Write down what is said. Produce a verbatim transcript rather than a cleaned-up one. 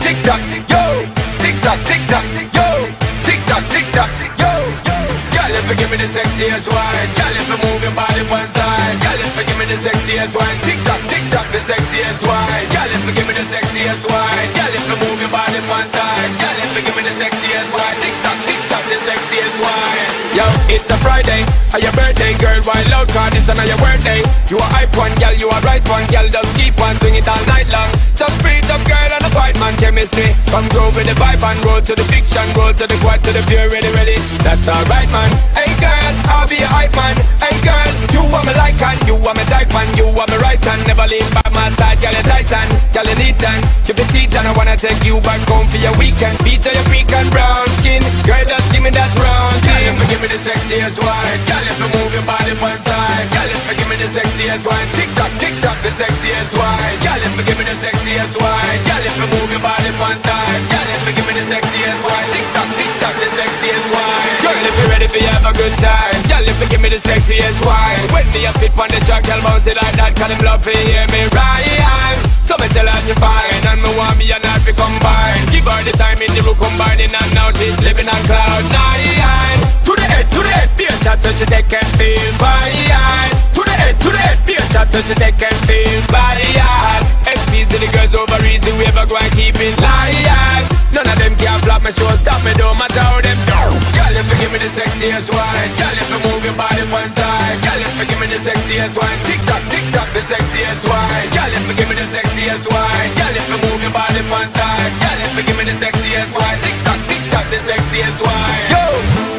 tick tock, yo, tick tock, tick tock, yo, tick tock, tick tock, yo. Girl, if you give me the sexiest wine, girl, if you move your body one side, girl, if you give me the sexiest wine, tick tock, tick tock, the sexiest wine, girl, if you give me the sexiest wine, girl, if you move your body one side, girl, if you give me the sexiest wine, tick tock, tick tock, the sexiest wine. Yo, it's a Friday, or your birthday, girl, wild out, cause this another your birthday. You a hype one, girl, you a right one, girl, just keep on swing it all night long. Just breathe up, girl, and a fight man chemistry. Come groove with the vibe and roll to the fiction, roll to the quad, to the pure, ready, ready. That's alright, man. Hey, girl, I'll be a hype man. Hey, girl, you are my like and you are my type man. You are my right hand, never leave by my side, girl, you titan, girl, you neat and keep the teeth and I wanna take you back home for your weekend. Feet to your freak and brown skin, girl, just give me that round thing. Girl, if you give me the sexiest wine, girl, if you move your body one side, girl, if you give me the sexiest wine, tick tock, tick tock, the sexiest wine, girl, if you give me the sexiest wine, girl, if you move your body one side, girl, if you give me the sexiest wine, tick tock, tick tock, the sexiest wine. Girl, if you're ready for you have a good time, girl, if you give me the sexiest wine, when me a fit on the track, girl, bounce it like that, cause them love to hear me right. So me tell her you fine, and me want me and her to combine. Give her the time in the room combining and now she's living on cloud nine. To the head, to the head, be a shot till she take and feel fine. To the head, to the head, be a shot till she take and feel fine. X P's to the girls over easy, we ever go and keep it lying. None of them can flop my show, stop me, don't matter how them do. Girl, if you give me the sexiest wine, girl, if you move your body one side, girl, if you give me the sexiest wine, tick tock, tick tock, the sexiest wine, girl, if you give me the sexiest wine, girl, if you move your body one side, girl, if you give me the sexiest wine, tick tock, tick tock, the sexiest wine. Yo.